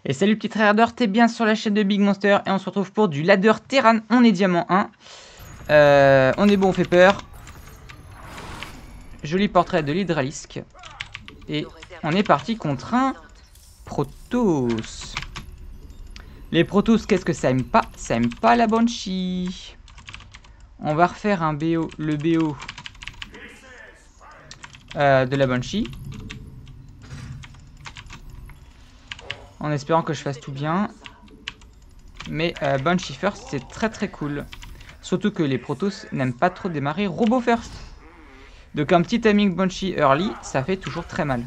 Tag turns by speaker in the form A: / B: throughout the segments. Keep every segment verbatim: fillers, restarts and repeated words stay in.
A: Et salut petit trader, t'es bien sur la chaîne de Big Monster et on se retrouve pour du ladder Terran. On est diamant un. Euh, on est bon, on fait peur. Joli portrait de l'hydralisque. Et on est parti contre un Protoss. Les Protoss, qu'est-ce que ça aime pas? Ça aime pas la Banshee. On va refaire un B O, le B O euh, de la Banshee. En espérant que je fasse tout bien. Mais euh, Banshee First, c'est très très cool. Surtout que les Protoss n'aiment pas trop démarrer Robot First. Donc un petit timing Banshee early, ça fait toujours très mal.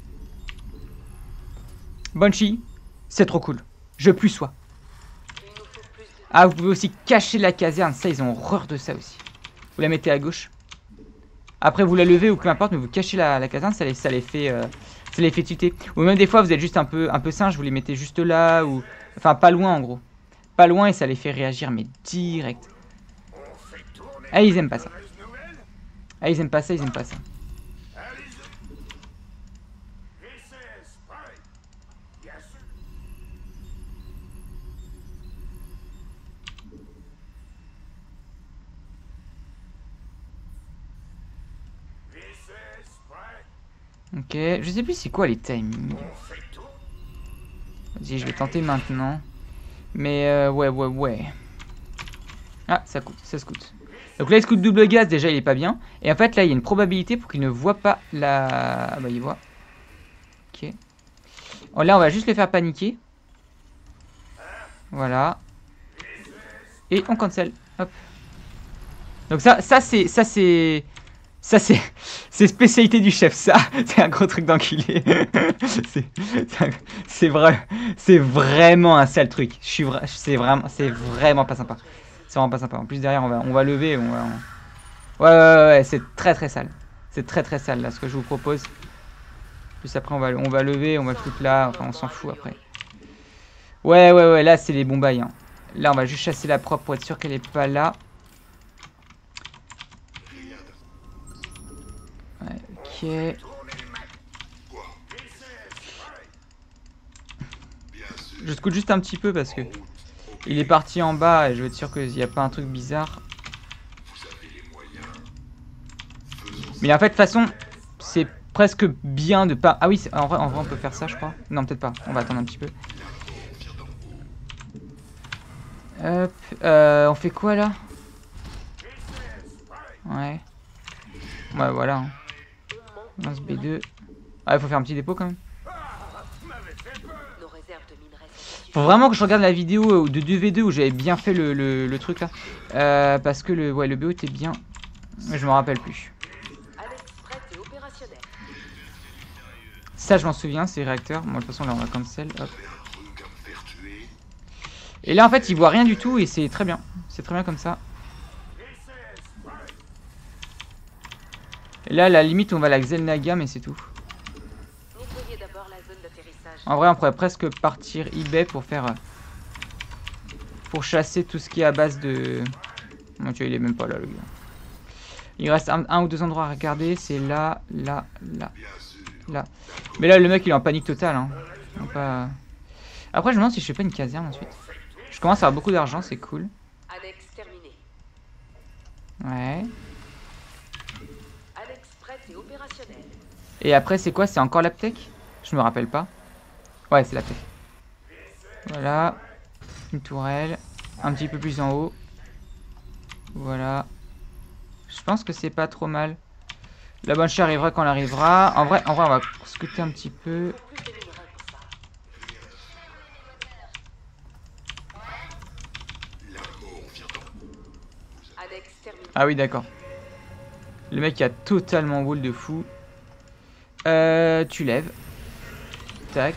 A: Banshee, c'est trop cool. Je plus sois. Ah, vous pouvez aussi cacher la caserne. Ça, ils ont horreur de ça aussi. Vous la mettez à gauche. Après, vous la levez ou peu importe, mais vous cachez la, la caserne, ça les, ça les fait... Euh, ça les fait tilter. Ou même des fois, vous êtes juste un peu, un peu singe, vous les mettez juste là, ou... Enfin, pas loin, en gros. Pas loin, et ça les fait réagir, mais direct. Ah, ils aiment pas ça. Ah, ils aiment pas ça, ils aiment pas ça. Ok, je sais plus c'est quoi les timings. Vas-y, je vais tenter maintenant. Mais euh, ouais, ouais, ouais. Ah, ça coûte, ça se coûte. Donc là, il se coûte double gaz, déjà, il est pas bien. Et en fait, là, il y a une probabilité pour qu'il ne voit pas la... Ah bah, il voit. Ok. Oh, là, on va juste les faire paniquer. Voilà. Et on cancel. Hop. Donc ça, ça c'est... Ça, c'est... Ça, c'est... C'est spécialité du chef, ça. C'est un gros truc d'enculé. C'est vrai... C'est vraiment un sale truc. Je suis vra... C'est vraiment... C'est vraiment pas sympa. C'est vraiment pas sympa. En plus, derrière, on va, on va lever. On va... Ouais, ouais, ouais, ouais, c'est très très sale. C'est très très sale, là, ce que je vous propose. Plus après, on va, on va lever, on va le foutre là. Enfin, on s'en fout après. Ouais, ouais, ouais, là, c'est les bons bails. Hein. Là, on va juste chasser la propre pour être sûr qu'elle est pas là. Ouais, ok. Je scoute juste un petit peu parce que il est parti en bas et je veux être sûr qu'il n'y a pas un truc bizarre. Mais en fait, de toute façon, c'est presque bien de pas... Ah oui, en vrai, en vrai, on peut faire ça, je crois. Non, peut-être pas. On va attendre un petit peu. Hop. Euh, on fait quoi, là? Ouais. Ouais, voilà. Hein. Lance B deux. Ah, il faut faire un petit dépôt, quand même. Faut vraiment que je regarde la vidéo de deux v deux où j'avais bien fait le, le, le truc, là. Euh, parce que le, ouais, le B O était bien. Mais je me rappelle plus. Ça, je m'en souviens, c'est réacteur. Moi, de toute façon, là, on va cancel. Hop. Et là, en fait, il voit rien du tout et c'est très bien. C'est très bien comme ça. Et là, à la limite, on va la Xelnaga, mais c'est tout. En vrai, on pourrait presque partir eBay pour faire... Pour chasser tout ce qui est à base de... Bon, tu vois, il est même pas là, le gars. Il reste un, un ou deux endroits à regarder. C'est là, là, là, là. Mais là, le mec, il est en panique totale. Hein. Pas... Après, je me demande si je fais pas une caserne ensuite. Je commence à avoir beaucoup d'argent, c'est cool. Ouais. Et après, c'est quoi? C'est encore l'aptèque? Je me rappelle pas. Ouais, c'est l'aptèque. Voilà. Une tourelle. Un petit peu plus en haut. Voilà. Je pense que c'est pas trop mal. La Banshee arrivera quand elle arrivera. En vrai, en vrai, on va scouter un petit peu. Ah oui, d'accord. Le mec a totalement wall de fou. Euh, tu lèves. Tac.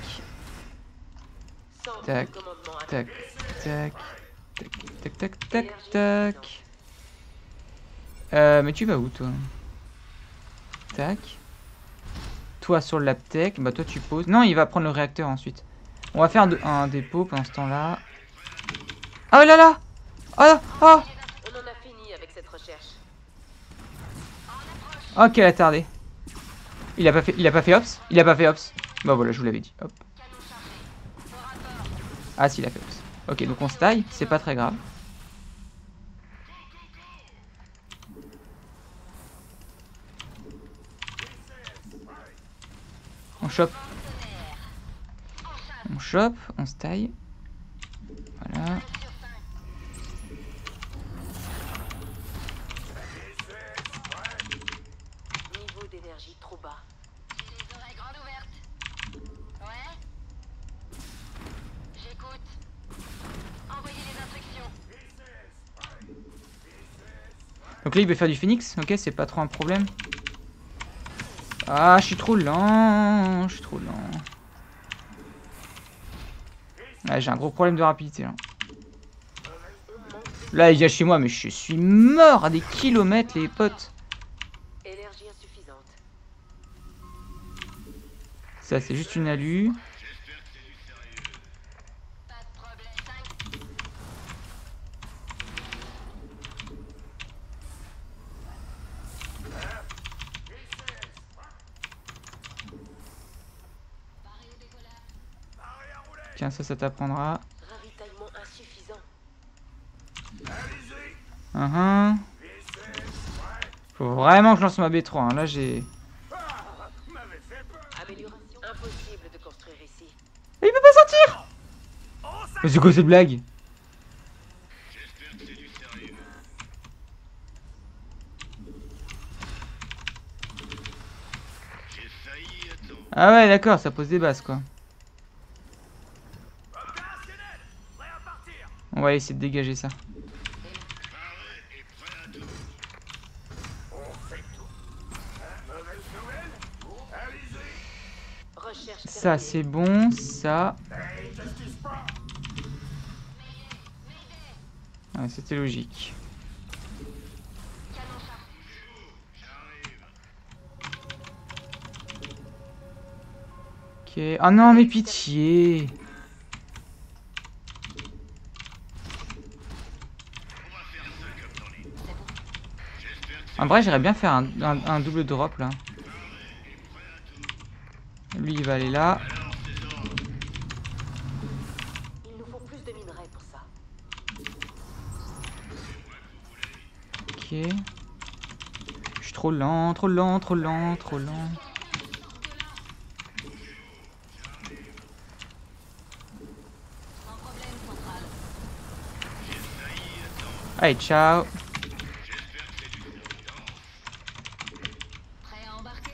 A: Tac. Tac. Tac. Tac. Tac. Tac. Tac. Tac. Euh, mais tu vas où, toi? Tac. Toi sur l'aptèque. Bah, toi, tu poses. Non, il va prendre le réacteur ensuite. On va faire un, un dépôt pendant ce temps-là. Oh là là! Oh! Oh! Oh, quel attardé. Il a pas fait, il a pas fait ops. Il a pas fait ops. Bah voilà, je vous l'avais dit. Hop. Ah si, il a fait plus. Ok, donc on se taille, c'est pas très grave. On chope. On chope, on se taille. Voilà.
B: Niveau d'énergie trop bas. J'ai les oreilles grandes ouvertes. Ouais. J'écoute. Envoyez les instructions.
A: Donc là il veut faire du phoenix, ok, c'est pas trop un problème. Ah, je suis trop lent, je suis trop lent. Ah, j'ai un gros problème de rapidité là. Là il vient chez moi mais je suis mort à des kilomètres les potes.
B: Énergie insuffisante.
A: Ça c'est juste une alu.
B: Pas de problème.
A: Tiens, ça, ça t'apprendra.
B: Ravitaillement insuffisant.
A: Uh -huh. Faut vraiment que je lance ma B trois. Hein. Là, j'ai.
B: Amélioration. Impossible de construire ici.
A: Et il peut pas sortir. Mais c'est quoi cette blague? Ah ouais, d'accord, ça pose des bases quoi. On va essayer de dégager ça. Ça c'est bon, ça. Ouais, c'était logique. Ok. Oh non, mais pitié. En vrai, j'aimerais bien faire un, un, un double drop là. Lui, il va aller là.
B: Il nous faut plus de minerais pour ça.
A: Ok. Je suis trop lent, trop lent, trop lent, trop lent. Allez, ciao.
B: Prêt à embarquer?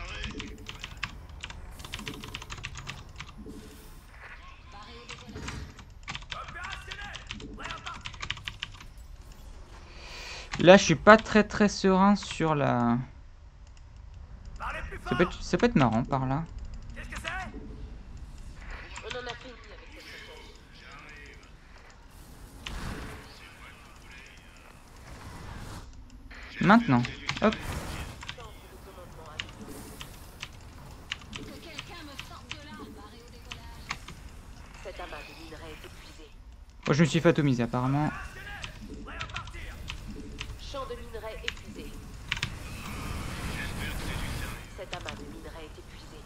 A: Là, je suis pas très très serein sur la... Ça peut être, ça peut être marrant par là.
B: On en a fini avec cette recherche.
A: Maintenant. Hop.
B: Que quelqu'un me sorte de là. Barré au décollage. Cet amas de minerais est épuisé.
A: Moi, je me suis fait atomiser apparemment.
B: Champ de minerais épuisé. Cet amas de minerais est épuisé.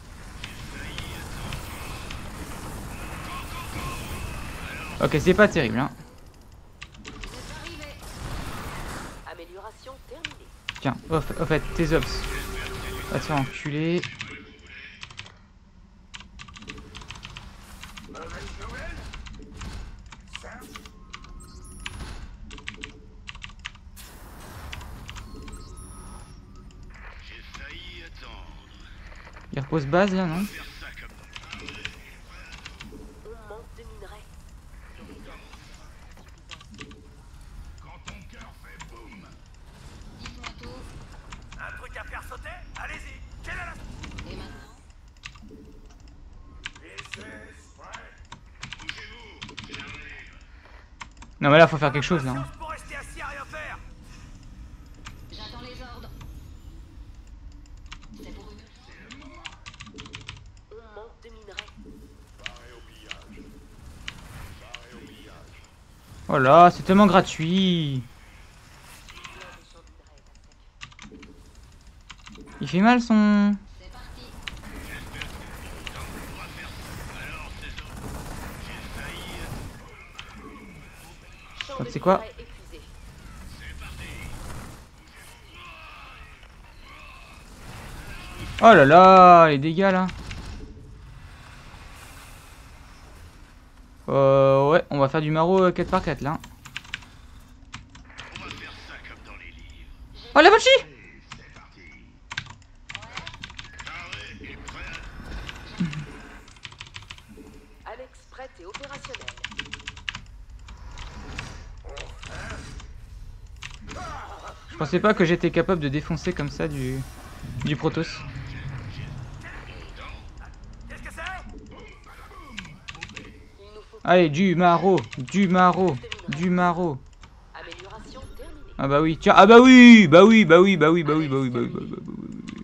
A: Ok, c'est pas terrible, hein.
B: Amélioration terminée.
A: Tiens, au, au fait, tes ops. Va te faire enculer. Il repose base là, non?
B: On manque de minerais.
C: Quand ton cœur fait boum.
B: Dites-moi tout.
C: Un truc à faire sauter? Allez-y. Quelle est la...
B: Et maintenant?
A: Non mais là, faut faire quelque chose là.
C: Pour rester assis à rien faire.
B: J'attends les ordres. C'est pour une... On manque de minerais.
A: Oh là, c'est tellement gratuit. Il fait mal son...
B: C'est parti.
A: Donc c'est quoi? Oh là là, les dégâts là. Euh, ouais, on va faire du maro quatre par quatre là. Oh la Banshee!
B: Alex prête et opérationnelle.
A: Je pensais pas que j'étais capable de défoncer comme ça du, du Protoss. Allez, du maro, du maro, du maro.
B: Amélioration terminée.
A: Ah bah oui, tiens, ah bah oui, bah oui, bah oui, bah oui, bah oui, bah oui, bah oui, bah oui, bah oui, bah oui, bah oui.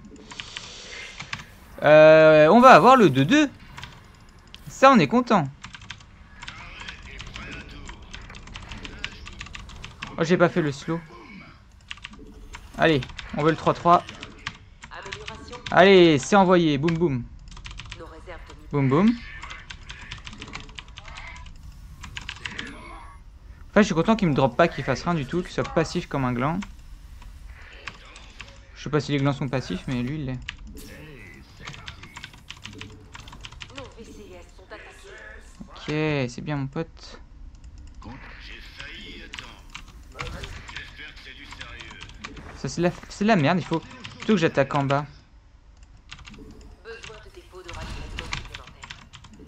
A: Euh, on va avoir le deux deux. Ça, on est content. Oh, j'ai pas fait le slow. Allez, on veut le trois trois.
B: Amélioration.
A: Allez, c'est envoyé, boum boum.
B: Nos réserves de niveau.
A: Boum boum. Enfin, je suis content qu'il me drop pas, qu'il fasse rien du tout, qu'il soit passif comme un gland. Je sais pas si les glands sont passifs, mais lui il l'est.
B: Nos V C S sont attaqués.
A: Ok, c'est bien mon pote. Ça c'est la, c'est la merde, il faut plutôt que j'attaque en bas.
B: Besoin de dépôt de ravitaillement supplémentaire.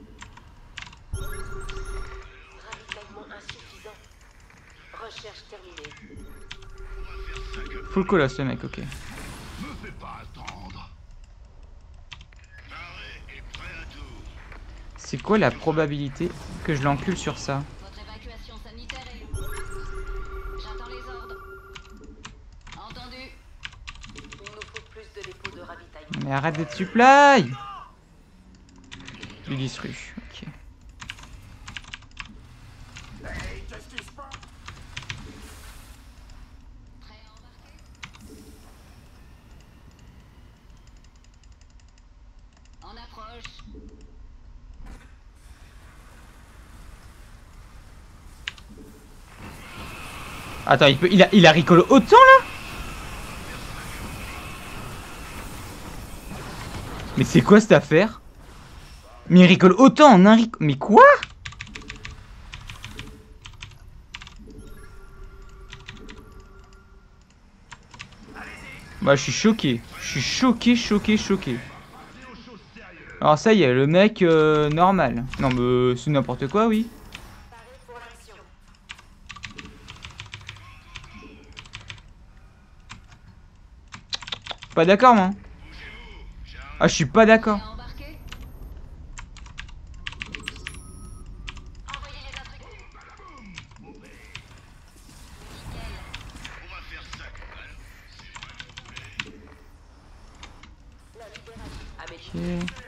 B: Ravitaillement insuffisant. Recherche terminée.
A: Full colosse le mec, ok.
C: Me fais pas attendre. Paré et prêt à tout.
A: C'est quoi la probabilité que je l'encule sur ça?
D: Votre évacuation sanitaire est... J'attends les ordres. Entendu.
B: Il nous faut plus de dépôts de ravitaillement.
A: Mais arrête d'être supply! Lui rue, ok.
D: Prêt à embarquer? En approche.
A: Attends, il, peut, il, a, il a recall autant là? Mais c'est quoi cette affaire? Mais il recall autant en un recall. Mais quoi? Bah je suis choqué. Je suis choqué, choqué, choqué. Alors ça y est, le mec euh, normal. Non mais euh, c'est n'importe quoi, oui.
B: Paré pour l'action.
A: Pas d'accord moi. Ah je suis pas d'accord.
D: Prêt à embarquer? Envoyez les instructions.
B: Amélioration.
A: Ok.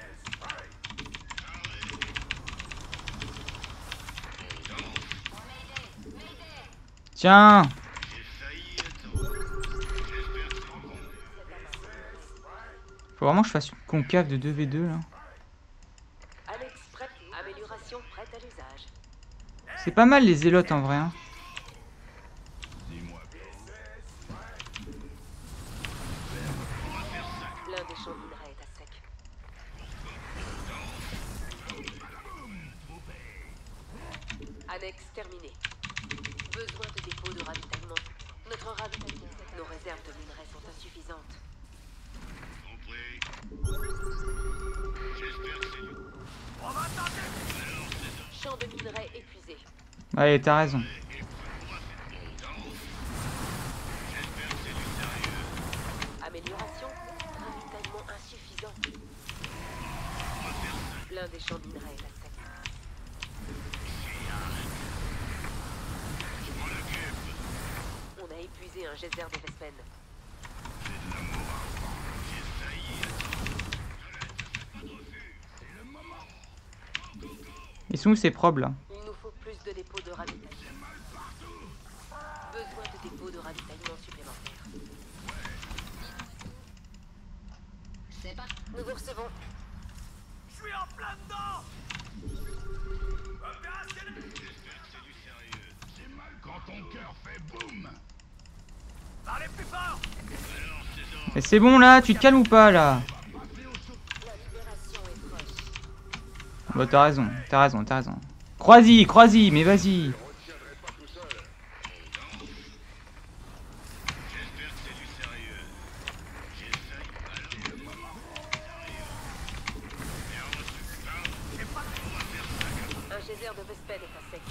A: Tiens. Faut vraiment que je fasse une concave de deux v deux là.
B: Alex prête. Amélioration prête à l'usage.
A: C'est pas mal les zélotes en vrai. Hein.
B: L'un des champs minerais est à sec. Annexe terminée. Besoin de dépôt de ravitaillement. Notre ravitaillement. Nos réserves de minerais sont insuffisantes. Champ de minerais épuisé.
A: Allez, t'as raison.
B: Amélioration. Ravitaillement insuffisant. L'un des champs minerais est à sec. On a épuisé un geyser de Vespene.
A: Ils sont où ces probes là?
B: Il nous faut plus de dépôts de ravitaillement. Besoin de dépôts de ravitaillement supplémentaires.
D: C'est parti.
B: Nous vous recevons.
C: Je suis en plein dedans. Opérationnel. J'espère que c'est du sérieux. C'est mal quand
A: Mais c'est bon là, tu te calmes ou pas là? Bah t'as raison, t'as raison, t'as raison. Crois-y, crois-y, mais vas-y.
B: Un geyser de Vesped effacé.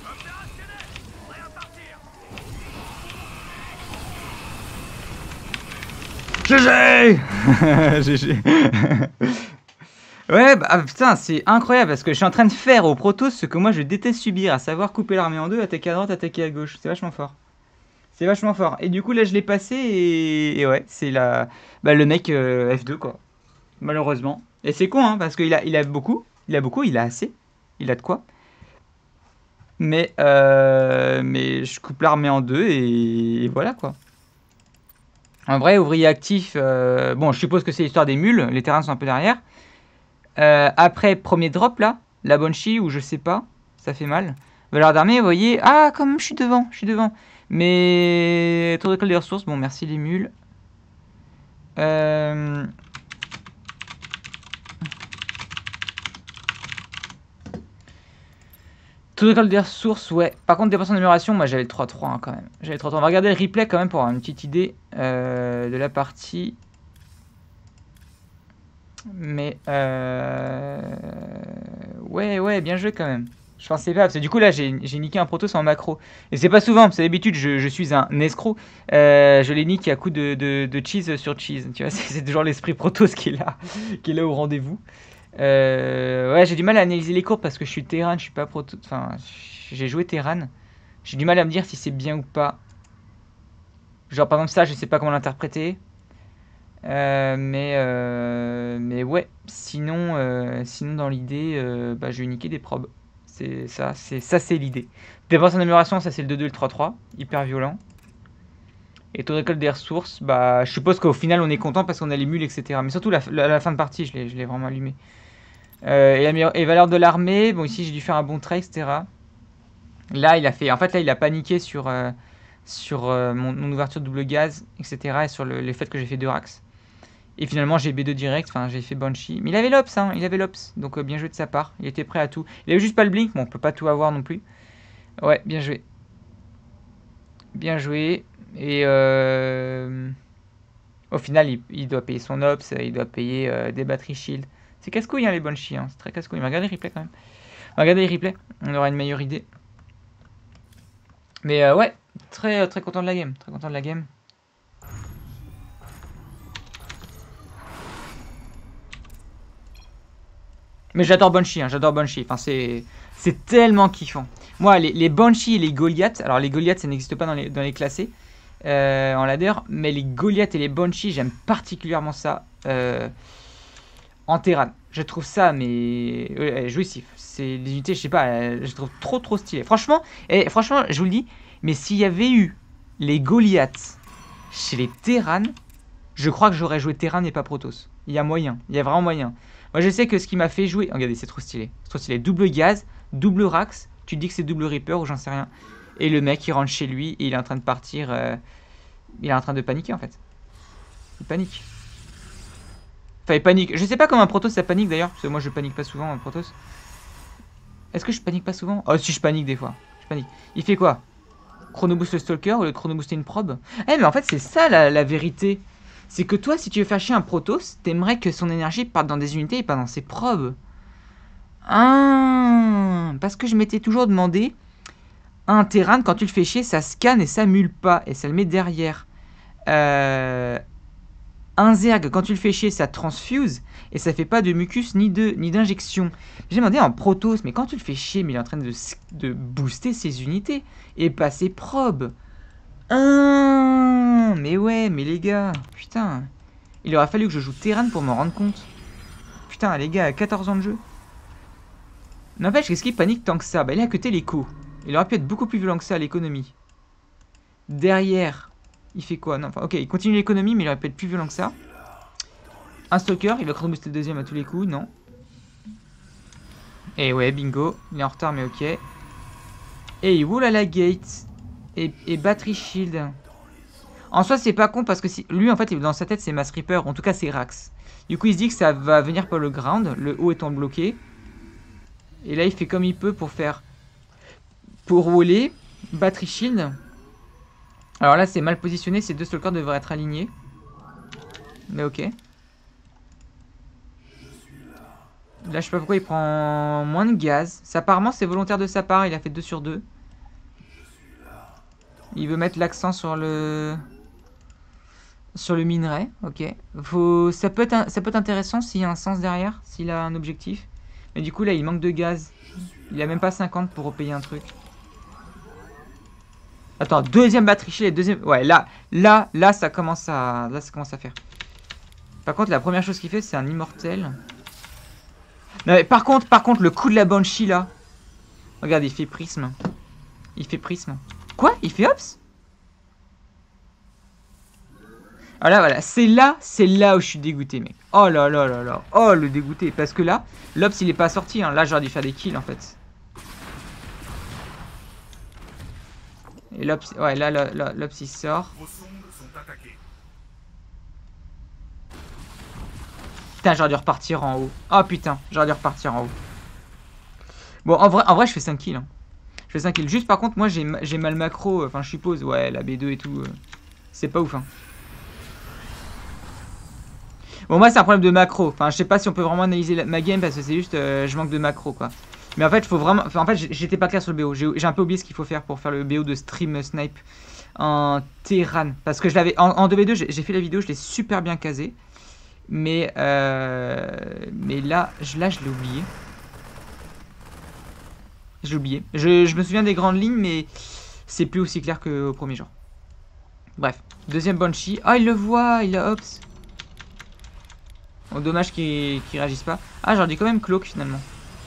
A: G G. G G. Ouais, bah putain, c'est incroyable parce que je suis en train de faire au Protoss ce que moi je déteste subir, à savoir couper l'armée en deux, attaquer à droite, attaquer à gauche. C'est vachement fort. C'est vachement fort. Et du coup, là, je l'ai passé et, et ouais, c'est la... bah, le mec euh, F deux, quoi. Malheureusement. Et c'est con, hein, parce qu'il a, il a beaucoup. Il a beaucoup, il a assez. Il a de quoi. Mais, euh, mais je coupe l'armée en deux et, et voilà, quoi. En vrai, ouvrier actif, euh, bon, je suppose que c'est l'histoire des mules. Les terrains sont un peu derrière. Euh, après, premier drop, là. La Banshee, ou je sais pas. Ça fait mal. Valeur d'armée, vous voyez. Ah, quand même, je suis devant. Je suis devant. Mais... Tour d'école des ressources. Bon, merci les mules. Euh... Tour d'école des ressources, ouais. Par contre, dépenses en amélioration, moi j'avais le trois trois hein, quand même. J'avais le trois trois. On va regarder le replay quand même pour avoir une petite idée euh, de la partie. Mais euh... ouais, ouais, bien joué quand même. Je pensais pas, parce que du coup là j'ai niqué un Protoss en macro. Et c'est pas souvent, parce que d'habitude je, je suis un escroc. Euh, je l'ai niqué à coup de, de, de cheese sur cheese. Tu vois, c'est toujours l'esprit Protoss qui est là, qui est là au rendez-vous. Euh, ouais, j'ai du mal à analyser les courbes parce que je suis Terran, je suis pas Protoss. Enfin, j'ai joué Terran. J'ai du mal à me dire si c'est bien ou pas. Genre par exemple ça, je sais pas comment l'interpréter. Euh, mais, euh, mais ouais, sinon, euh, sinon dans l'idée, euh, bah, je vais niquer des probes. C'est ça, c'est ça, c'est l'idée. Dépense en amélioration, ça c'est le deux deux, le trois trois, hyper violent. Et taux de récolte des ressources, bah, je suppose qu'au final on est content parce qu'on a les mules, et cetera. Mais surtout la, la, la fin de partie, je l'ai vraiment allumé. Euh, et, la, et valeur de l'armée, bon ici j'ai dû faire un bon trait, et cetera. Là il a fait, en fait là il a paniqué sur, euh, sur euh, mon, mon ouverture de double gaz, et cetera. Et sur le, les faits que j'ai fait deux rax. Et finalement j'ai B deux direct, enfin j'ai fait Banshee. Mais il avait l'Ops, hein, il avait l'Ops. Donc euh, bien joué de sa part, il était prêt à tout. Il avait juste pas le blink, bon on peut pas tout avoir non plus. Ouais, bien joué. Bien joué. Et euh... au final il, il doit payer son Ops, il doit payer euh, des batteries shield. C'est casse-couille hein, les Banshee, hein. C'est très casse-couille. Mais regardez les replays quand même. Regardez les replays, on aura une meilleure idée. Mais euh, ouais, très, très content de la game, très content de la game. Mais j'adore Banshee, hein, j'adore Banshee. Enfin, c'est tellement kiffant. Moi, les, les Banshee et les Goliaths, alors les Goliaths, ça n'existe pas dans les, dans les classés euh, en ladder, mais les Goliaths et les Banshee, j'aime particulièrement ça euh, en Terran. Je trouve ça, mais ouais, jouissif. C'est des unités, je sais pas, euh, je trouve trop trop stylé. Franchement, et franchement, je vous le dis, mais s'il y avait eu les Goliaths chez les Terran, je crois que j'aurais joué Terran et pas Protoss. Il y a moyen, il y a vraiment moyen. Moi je sais que ce qui m'a fait jouer... Regardez, c'est trop stylé. C'est trop stylé. Double gaz, double rax. Tu te dis que c'est double Reaper ou j'en sais rien. Et le mec il rentre chez lui et il est en train de partir. Euh... Il est en train de paniquer en fait. Il panique. Enfin il panique. Je sais pas comment un Protoss ça panique d'ailleurs. Parce que moi je panique pas souvent en Protoss. Est-ce que je panique pas souvent? Oh si je panique des fois. Je panique. Il fait quoi? Chrono boost le stalker ou le chrono booster une probe? Eh mais en fait c'est ça la, la vérité. C'est que toi, si tu veux faire chier un Protoss, t'aimerais que son énergie parte dans des unités et pas dans ses probes. Ah, parce que je m'étais toujours demandé, un Terran, quand tu le fais chier, ça scanne et ça mule pas. Et ça le met derrière. Euh, un Zerg, quand tu le fais chier, ça transfuse. Et ça fait pas de mucus ni d'injection. J'ai demandé en Protoss, mais quand tu le fais chier, mais il est en train de, de booster ses unités. Et pas ses probes. Ah, mais ouais, mais les gars, putain. Il aurait fallu que je joue Terran pour m'en rendre compte. Putain, les gars, quatorze ans de jeu. N'empêche, qu'est-ce qu'il panique tant que ça? Bah, il est à côté l'écho. Il aurait pu être beaucoup plus violent que ça à l'économie. Derrière, il fait quoi? Non, enfin, ok, il continue l'économie, mais il aurait pu être plus violent que ça. Un stalker, il va chrono-booster le deuxième à tous les coups, non. Et ouais, bingo. Il est en retard, mais ok. Et il roule à la gate. Et, et battery shield. En soi, c'est pas con parce que si... lui, en fait, dans sa tête, c'est Mass Reaper. En tout cas, c'est Rax. Du coup, il se dit que ça va venir par le ground, le haut étant bloqué. Et là, il fait comme il peut pour faire... Pour rouler. Battery shield. Alors là, c'est mal positionné. Ces deux stalkers devraient être alignés. Mais ok. Là, je sais pas pourquoi il prend moins de gaz. Ça, apparemment, c'est volontaire de sa part. Il a fait deux sur deux. Il veut mettre l'accent sur le... Sur le minerai. Ok. Faut... Ça, peut être... Ça peut être intéressant s'il y a un sens derrière. S'il a un objectif. Mais du coup, là, il manque de gaz. Il a même pas cinquante pour repayer un truc. Attends, deuxième batterie shield et deuxième... Ouais, là, là, là, ça commence à... Là, ça commence à faire. Par contre, la première chose qu'il fait, c'est un immortel. Non, mais par contre, par contre, le coup de la Banshee, là. Regarde, il fait prisme. Il fait prisme. Quoi? Il fait Ops? Ah là, voilà. C'est là, c'est là où je suis dégoûté, mec. Oh là là là là. Oh, le dégoûté. Parce que là, l'Ops, il est pas sorti. Hein. Là, j'aurais dû faire des kills, en fait. Et l'Ops, ouais, là, l'Ops, il sort. Putain, j'aurais dû repartir en haut. Oh putain, j'aurais dû repartir en haut. Bon, en vrai, en vrai je fais cinq kills. Hein. Je fais cinq kills. Juste par contre, moi, j'ai mal macro. Enfin, je suppose, ouais, la B deux et tout. Euh, c'est pas ouf. Hein. Bon, moi, c'est un problème de macro. Enfin, je sais pas si on peut vraiment analyser la, ma game parce que c'est juste, euh, je manque de macro, quoi. Mais en fait, il faut vraiment... Enfin, en fait, j'étais pas clair sur le B O. J'ai un peu oublié ce qu'il faut faire pour faire le B O de stream snipe en Terran. Parce que je l'avais... En, en deux v deux, j'ai fait la vidéo, je l'ai super bien casé. Mais, euh... Mais là, je, là, je l'ai oublié. J'ai oublié. Je, je me souviens des grandes lignes, mais c'est plus aussi clair qu'au premier jour. Bref. Deuxième Banshee. Ah, il le voit, il a Ops. Bon, dommage qu'il qu'il réagisse pas. Ah, j'en dis quand même Cloak, finalement.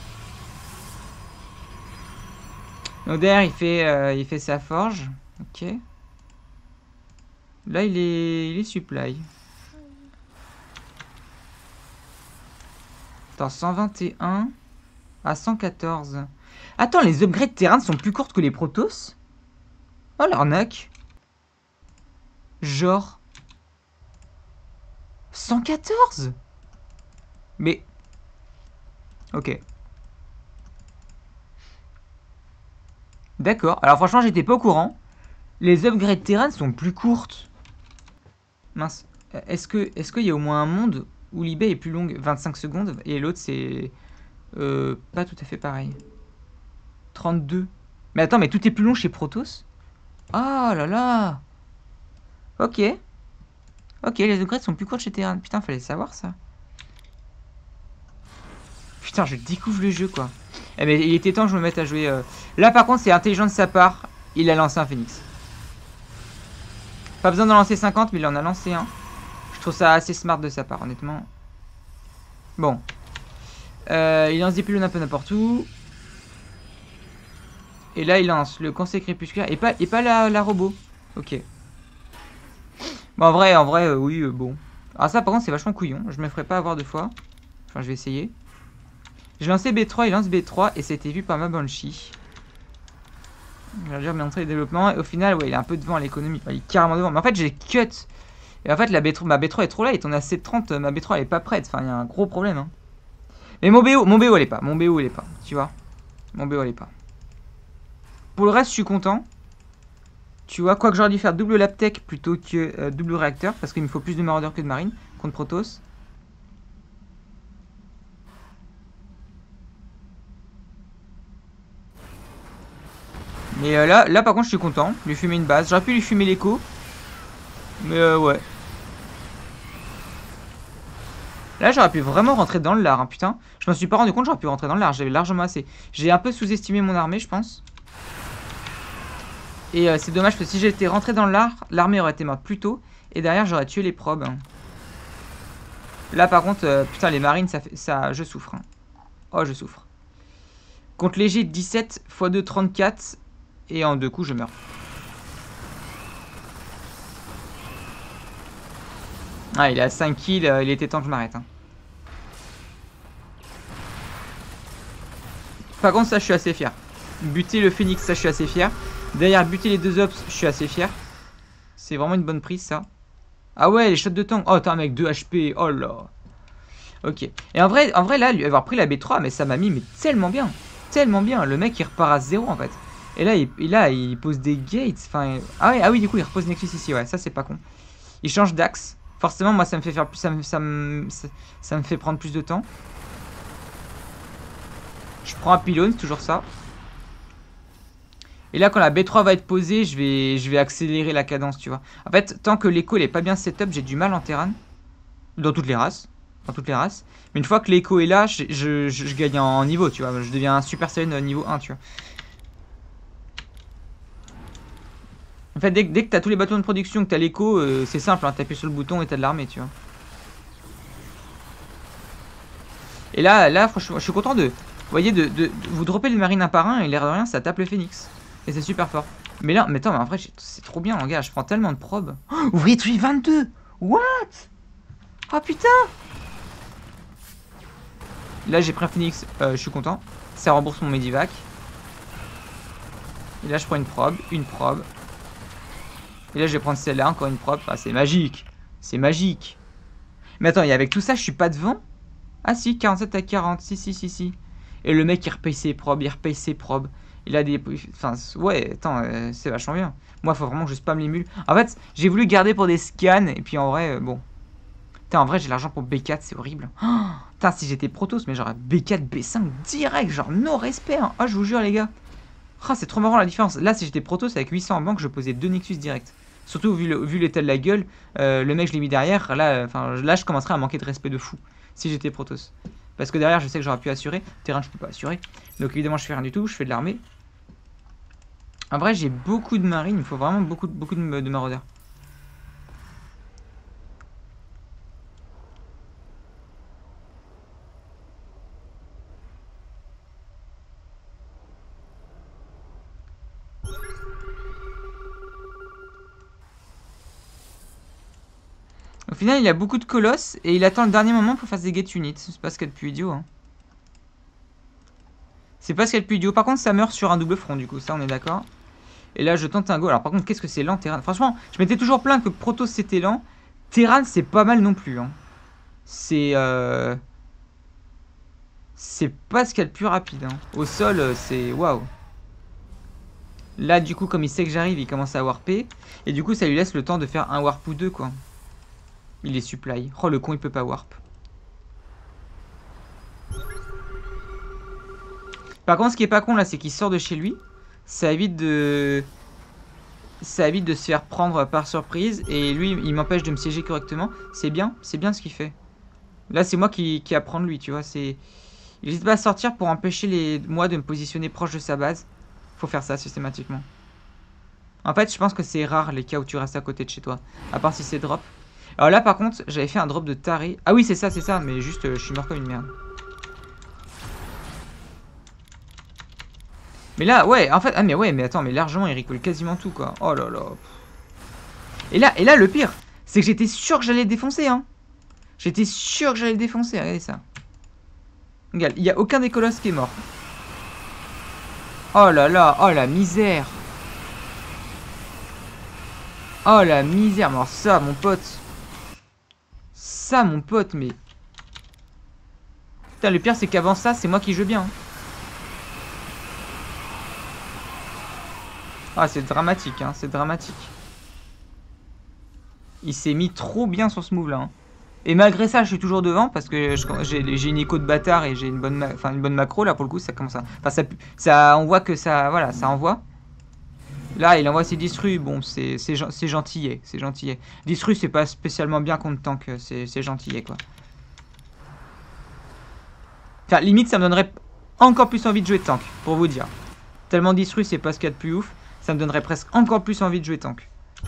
A: Donc derrière, il fait, euh, il fait sa forge. Ok. Là, il est, il est supply. Attends, cent vingt et un à cent quatorze. Attends, les upgrades terrain sont plus courtes que les Protoss? Oh, l'arnaque. Genre... cent quatorze? Mais... Ok. D'accord. Alors franchement, j'étais pas au courant. Les upgrades terrain sont plus courtes. Mince. Est-ce que, est-ce qu'il y a au moins un monde où l'I B est plus longue, vingt-cinq secondes, et l'autre c'est euh, pas tout à fait pareil. trente-deux. Mais attends, mais tout est plus long chez Protoss? Ah là là. Ok. Ok, les upgrades sont plus courtes chez Terran. Putain, fallait savoir ça. Putain, je découvre le jeu, quoi. Eh mais il était temps que je me mette à jouer. Euh... Là, par contre, c'est intelligent de sa part. Il a lancé un Phoenix. Pas besoin d'en lancer cinquante, mais il en a lancé un. Je trouve ça assez smart de sa part, honnêtement. Bon. Euh, il lance des pylônes un peu n'importe où. Et là, il lance le conseil crépusculaire. Et pas, et pas la, la robot. Ok. Bon, en vrai, en vrai, euh, oui, euh, bon. Alors ça, par contre, c'est vachement couillon. Je me ferai pas avoir deux fois. Enfin, je vais essayer. J'ai lancé B trois, il lance B trois. Et c'était vu par ma Banshee. Je vais dire montrer les développements. Et au final, ouais, il est un peu devant à l'économie. Enfin, il est carrément devant. Mais en fait, j'ai cut. Et en fait, la B trois, ma B trois est trop là. Il est à sept trente. Ma B trois, elle est pas prête. Enfin, il y a un gros problème. Hein. Mais mon B O, mon B O, elle est pas. Mon B O, elle est pas. Tu vois. Mon B O, elle est pas. Pour le reste, je suis content. Tu vois, quoi que j'aurais dû faire double Laptech plutôt que euh, double réacteur. Parce qu'il me faut plus de maraudeurs que de marine contre Protoss. Mais euh, là, là, par contre, je suis content. Lui fumer une base. J'aurais pu lui fumer l'écho. Mais euh, ouais. Là, j'aurais pu vraiment rentrer dans le lard. Hein, putain. Je me suis pas rendu compte, j'aurais pu rentrer dans le lard. J'avais largement assez. J'ai un peu sous-estimé mon armée, je pense. Et euh, c'est dommage parce que si j'étais rentré dans le lard, l'armée aurait été morte plus tôt. Et derrière, j'aurais tué les probes. Hein. Là, par contre, euh, putain, les marines, ça fait, ça, je souffre. Hein. Oh, je souffre. Contre léger, dix-sept fois deux, trente-quatre. Et en deux coups, je meurs. Ah, il a cinq kills. Euh, il était temps que je m'arrête. Hein. Par contre, ça, je suis assez fier. Buter le Phoenix, ça, je suis assez fier. Derrière, buter les deux Ops, je suis assez fier. C'est vraiment une bonne prise, ça. Ah ouais, les shots de tank. Oh, t'as un mec, deux H P. Oh là. Ok. Et en vrai, en vrai là, lui avoir pris la B trois, mais ça m'a mis mais tellement bien. Tellement bien. Le mec, il repart à zéro, en fait. Et là, il, là, il pose des gates. Enfin, ah, ouais, ah oui, du coup, il repose Nexus ici. Ouais, ça, c'est pas con. Il change d'axe. Forcément, moi, ça me fait faire plus, ça me, ça me, ça, ça me fait prendre plus de temps. Je prends un pylône, c'est toujours ça. Et là, quand la B trois va être posée, je vais, je vais accélérer la cadence, tu vois. En fait, tant que l'écho n'est pas bien setup, j'ai du mal en Terran. Dans toutes les races. Dans toutes les races. Mais une fois que l'écho est là, je, je, je, je gagne en niveau, tu vois. Je deviens un Super Saiyan niveau un, tu vois. En fait, dès, dès que tu as tous les bâtons de production, que tu as l'écho, euh, c'est simple, hein, t'appuies sur le bouton et tu as de l'armée, tu vois. Et là, là, franchement, je suis content de... Vous voyez, de, de, de vous dropper les marines un par un et l'air de rien, ça tape le phénix. Et c'est super fort. Mais là, mais attends, mais en vrai, c'est trop bien, gars. Je prends tellement de probes. Oh, ouvrier de vingt-deux. What? Oh putain. Là, j'ai pris un phénix. Euh, je suis content. Ça rembourse mon medivac. Et là, je prends une probe. Une probe. Et là, je vais prendre celle-là. Encore une probe. Enfin, c'est magique. C'est magique. Mais attends, et avec tout ça, je suis pas devant? Ah si, quarante-sept à quarante. Si, si, si, si. Et le mec, il repaye ses probes. Il repaye ses probes. Il a des... Enfin, ouais, attends, euh, c'est vachement bien. Moi, faut vraiment que je spam les mules. En fait, j'ai voulu garder pour des scans. Et puis, en vrai, euh, bon. Putain, en vrai, j'ai l'argent pour B quatre. C'est horrible. Oh, putain, si j'étais Protoss, mais genre B quatre, B cinq direct. Genre, no respect. Hein. Oh, je vous jure, les gars. Oh, c'est trop marrant la différence. Là, si j'étais Protoss avec huit cents en banque, je posais deux Nexus direct. Surtout, vu l'état de la gueule, euh, le mec, je l'ai mis derrière. Là, euh, là, je commencerais à manquer de respect de fou. Si j'étais Protoss. Parce que derrière, je sais que j'aurais pu assurer. Terrain, je peux pas assurer. Donc, évidemment, je fais rien du tout. Je fais de l'armée. En vrai, j'ai beaucoup de marines. Il me faut vraiment beaucoup, beaucoup de, de maraudeurs. Au final, il a beaucoup de colosses et il attend le dernier moment pour faire des gate units. C'est pas ce qu'il y a de plus idiot. Hein. C'est pas ce qu'il y a de plus idiot. Par contre, ça meurt sur un double front, du coup. Ça, on est d'accord. Et là, je tente un go. Alors, par contre, qu'est-ce que c'est lent, Terran? Franchement, je m'étais toujours plaint que Protoss c'était lent. Terran, c'est pas mal non plus. Hein. C'est. Euh... C'est pas ce qu'il y a de plus rapide. Hein. Au sol, c'est. Waouh. Là, du coup, comme il sait que j'arrive, il commence à warper. Et du coup, ça lui laisse le temps de faire un warp ou deux, quoi. Il est supply. Oh, le con, il peut pas warp. Par contre, ce qui est pas con, là, c'est qu'il sort de chez lui. Ça évite de... Ça évite de se faire prendre par surprise. Et lui, il m'empêche de me siéger correctement. C'est bien, c'est bien ce qu'il fait. Là, c'est moi qui, qui apprends de lui, tu vois. C'est... Il n'hésite pas à sortir pour empêcher les... moi de me positionner proche de sa base. Faut faire ça systématiquement. En fait, je pense que c'est rare les cas où tu restes à côté de chez toi. À part si c'est drop. Alors là, par contre, j'avais fait un drop de taré. Ah oui, c'est ça, c'est ça. Mais juste, euh, je suis mort comme une merde. Mais là, ouais, en fait... Ah mais ouais, mais attends, mais largement, il recule quasiment tout, quoi. Oh là là. Et là, et là le pire, c'est que j'étais sûr que j'allais le défoncer, hein. J'étais sûr que j'allais le défoncer, regardez ça. Regarde, il n'y a aucun des colosses qui est mort. Oh là là, oh la misère. Oh la misère, mais alors ça, mon pote. Ça, mon pote, mais... Putain, le pire, c'est qu'avant ça, c'est moi qui joue bien. Ah, c'est dramatique, hein, c'est dramatique. Il s'est mis trop bien sur ce move-là. Hein. Et malgré ça, je suis toujours devant parce que j'ai une écho de bâtard et j'ai une bonne, enfin une bonne macro là pour le coup. Ça commence à, enfin ça, ça, on voit que ça, voilà, ça envoie. Là, il envoie ses Disrus. Bon, c'est gentillet, c'est gentillet. Disrus, c'est pas spécialement bien contre tank, c'est gentillet quoi. Enfin, limite, ça me donnerait encore plus envie de jouer tank, pour vous dire. Tellement Disrus, c'est pas ce qu'il y a de plus ouf. Ça me donnerait presque encore plus envie de jouer tank.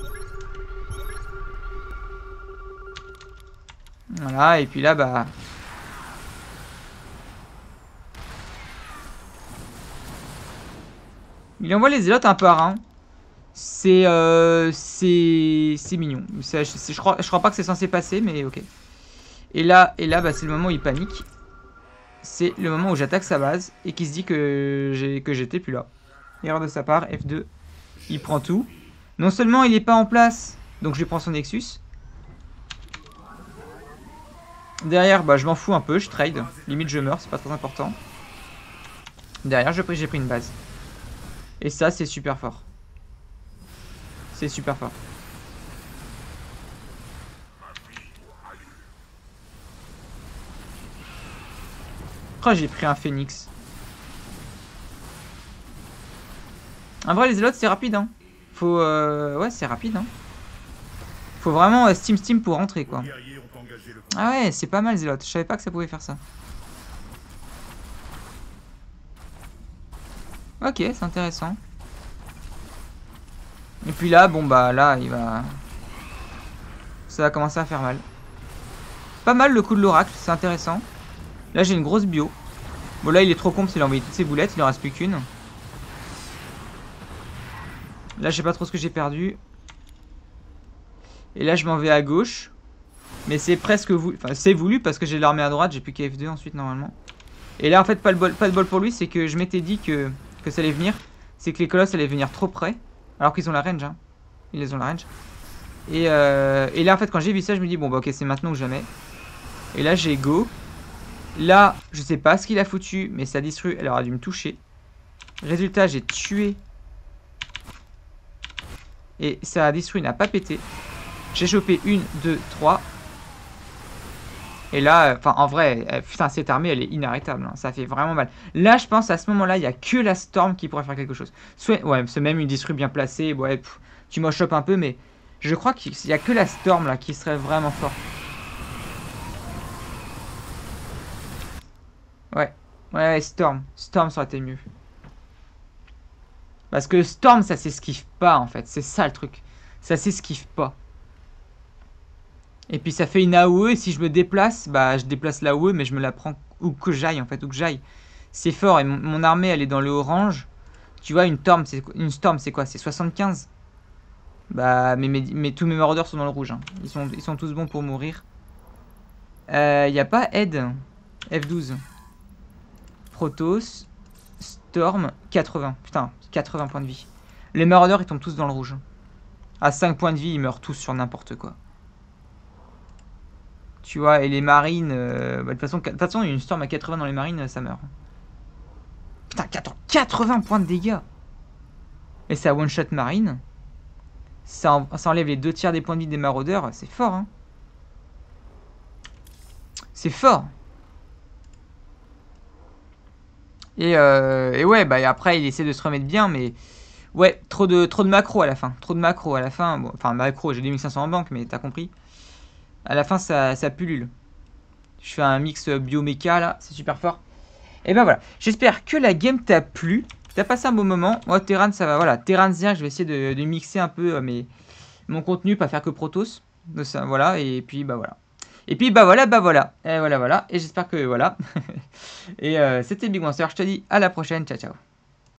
A: Voilà, et puis là, bah... Il envoie les zélotes un par un. C'est... Euh, c'est... C'est mignon. Je, je, crois, je crois pas que c'est censé passer, mais ok. Et là, et là bah, c'est le moment où il panique. C'est le moment où j'attaque sa base et qu'il se dit que j'étais plus là. Erreur de sa part, F deux. Il prend tout. Non seulement il n'est pas en place, Donc je lui prends son Nexus. Derrière, bah, je m'en fous un peu, je trade. Limite, je meurs, c'est pas très important. Derrière, j'ai pris, pris une base. Et ça, c'est super fort. C'est super fort. Oh, j'ai pris un phénix. En vrai, les zélotes, c'est rapide, hein. Faut... Euh... Ouais, c'est rapide, hein. Faut vraiment euh, Steam Steam pour rentrer, quoi. Ah ouais, c'est pas mal, zélote. Je savais pas que ça pouvait faire ça. Ok, c'est intéressant. Et puis là, bon bah là, il va... Ça va commencer à faire mal. Pas mal le coup de l'oracle, c'est intéressant. Là, j'ai une grosse bio. Bon, là, il est trop con parce qu'il a envoyé toutes ses boulettes, il en reste plus qu'une. Là, je sais pas trop ce que j'ai perdu. Et là, je m'en vais à gauche. Mais c'est presque voulu. Enfin, c'est voulu parce que j'ai l'armée à droite, j'ai plus qu'à F deux ensuite, normalement. Et là, en fait, pas, le bol, pas de bol pour lui, c'est que je m'étais dit que, que ça allait venir. C'est que les colosses allaient venir trop près. Alors qu'ils ont la range, hein. Ils les ont la range. Et, euh, et là, en fait, quand j'ai vu ça, je me dis, bon, bah, ok, c'est maintenant ou jamais. Et là, j'ai go. Là, je sais pas ce qu'il a foutu, mais ça détruit. Elle aurait dû me toucher. Résultat, j'ai tué. Et ça a détruit, n'a pas pété. J'ai chopé une, deux, trois. Et là, enfin, en vrai, euh, putain, cette armée, elle est inarrêtable. Hein. Ça fait vraiment mal. Là, je pense, à ce moment-là, il n'y a que la Storm qui pourrait faire quelque chose. Soit, ouais, c'est même une détruit bien placée. Ouais, pff, tu m'en chopes un peu, mais je crois qu'il n'y a que la Storm, là, qui serait vraiment fort. Ouais, ouais, Storm. Storm, ça aurait été mieux. Parce que Storm, ça s'esquive pas, en fait. C'est ça, le truc. Ça s'esquive pas. Et puis ça fait une A O E, et si je me déplace, bah je déplace l'A O E, mais je me la prends où que j'aille en fait, où que j'aille. C'est fort, et mon, mon armée elle est dans le orange. Tu vois, une Storm, c'est une Storm, c'est quoi? C'est soixante-quinze. Bah, mais, mais, mais tous mes maraudeurs sont dans le rouge. Hein. Ils, sont, ils sont tous bons pour mourir. Il euh, n'y a pas Ed. F douze. Protoss. Storm. quatre-vingts. Putain, quatre-vingts points de vie. Les maraudeurs, ils tombent tous dans le rouge. À cinq points de vie, ils meurent tous sur n'importe quoi. Tu vois, et les marines... Euh, bah, de toute façon, de toute façon, une Storm à quatre-vingts dans les marines, ça meurt. Putain, quatre-vingts points de dégâts. Et ça one-shot marine. Ça, en, ça enlève les deux tiers des points de vie des maraudeurs. C'est fort, hein. C'est fort. Et, euh, et ouais, bah après, il essaie de se remettre bien, mais... Ouais, trop de, trop de macro à la fin. Trop de macro à la fin. Bon, enfin, macro, j'ai deux mille cinq cents en banque, mais t'as compris. À la fin, ça, ça pullule. Je fais un mix bioméca, là. C'est super fort. Et ben voilà. J'espère que la game t'a plu. T'as passé un bon moment. Moi, Terran, ça va. Voilà. Terran Zerg, je vais essayer de, de mixer un peu euh, mes, mon contenu, pas faire que Protoss. De ça, voilà. Et puis, bah voilà. Et puis, bah voilà, bah voilà. Et voilà, voilà. Et j'espère que voilà. Et euh, c'était Big Monster. Je te dis à la prochaine. Ciao, ciao.